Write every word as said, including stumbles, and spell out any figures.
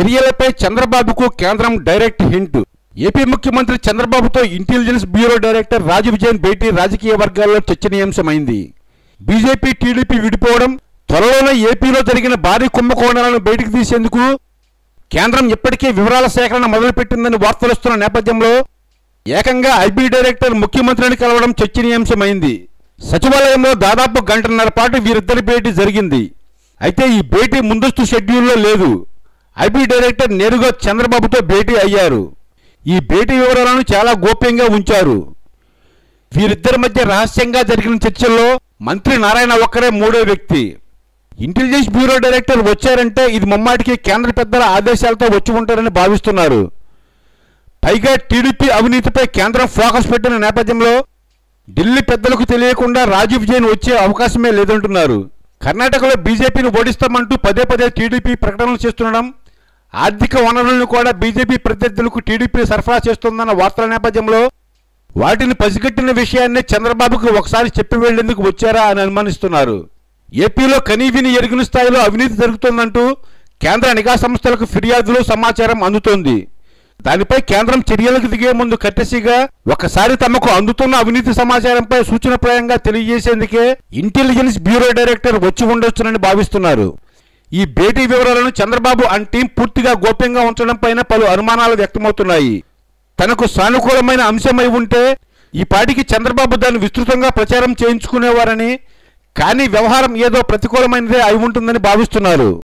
చర్యలపై చంద్రబాబుకు కేంద్రం డైరెక్ట్ హింట్. ఏపీ ముఖ్యమంత్రి చంద్రబాబుతో intelligence bureau director Rajiv Jain భేటీ రాజకీయ వర్గాల్లో చర్చనీయాంశమైంది. బీజేపీ టీడీపీ విడిపోవడం, త్వరలోనే ఏపీలో జరిగిన భారీ కుంభకోణాలను బయటకు తీసేందుకు కేంద్రం ఇప్పటికే వివరాల సేకరణ మొదలుపెట్టిందని వార్తలొస్తున్న నేపథ్యంలో ఏకంగా ఐబీ డైరెక్టర్ ముఖ్యమంత్రిని కలవడం చర్చనీయాంశమైంది. సచివాలయంలో దాదాపు గంటన్నర పాటు వీరిద్దరి భేటీ జరిగింది. అయితే ఈ భేటీ ముందస్తు షెడ్యూల్లో లేదు. ఐబీ డైరెక్టర్ నేరుగా చంద్రబాబుతో భేటీ అయ్యారు. ఈ భేటీ వివరాలను చాలా గోప్యంగా ఉంచారు. వీరిద్దరి మధ్య రహస్యంగా జరిగిన చర్చల్లో మంత్రి నారాయణ ఒక్కరే మూడో వ్యక్తి. ఇంటెలిజెన్స్ బ్యూరో డైరెక్టర్ వచ్చారంటే ఇది ముమ్మాటికి కేంద్ర పెద్దల ఆదేశాలతో వచ్చి ఉంటారని భావిస్తున్నారు. పైగా టీడీపీ అవినీతిపై కేంద్రం ఫోకస్ పెట్టిన నేపథ్యంలో ఢిల్లీ పెద్దలకు తెలియకుండా రాజీవ్ జైన్ వచ్చే అవకాశమే లేదంటున్నారు. కర్ణాటకలో బీజేపీని ఓడిస్తామంటూ పదే పదే టీడీపీ ప్రకటనలు చేస్తుండడం, ఆర్థిక వనరులను కూడా బీజేపీ ప్రత్యర్థులకు టీడీపీ సరఫరా చేస్తోందన్న వార్తల నేపథ్యంలో వాటిని పసిగట్టిన విషయాన్ని చంద్రబాబుకు ఒకసారి చెప్పి వెళ్లేందుకు వచ్చారా అని అనుమానిస్తున్నారు. ఏపీలో కనీవిని ఎరిగిన స్థాయిలో అవినీతి జరుగుతోందంటూ కేంద్ర నిఘా సంస్థలకు ఫిర్యాదులు, సమాచారం అందుతోంది. దానిపై కేంద్రం చర్యలకు దిగే ముందు కట్టెసిగా ఒకసారి తమకు అందుతున్న అవినీతి సమాచారంపై సూచనప్రాయంగా తెలియజేసేందుకే ఇంటెలిజెన్స్ బ్యూరో డైరెక్టర్ వచ్చి ఉండొచ్చునని భావిస్తున్నారు. ఈ భేటీ వివరాలను చంద్రబాబు అండ్ టీం పూర్తిగా గోప్యంగా ఉంచడం పైన పలు అనుమానాలు వ్యక్తమవుతున్నాయి. తనకు సానుకూలమైన అంశమై ఉంటే ఈ పాటికి చంద్రబాబు దాన్ని విస్తృతంగా ప్రచారం చేయించుకునేవారని, కానీ వ్యవహారం ఏదో ప్రతికూలమైనదే అయి ఉంటుందని భావిస్తున్నారు.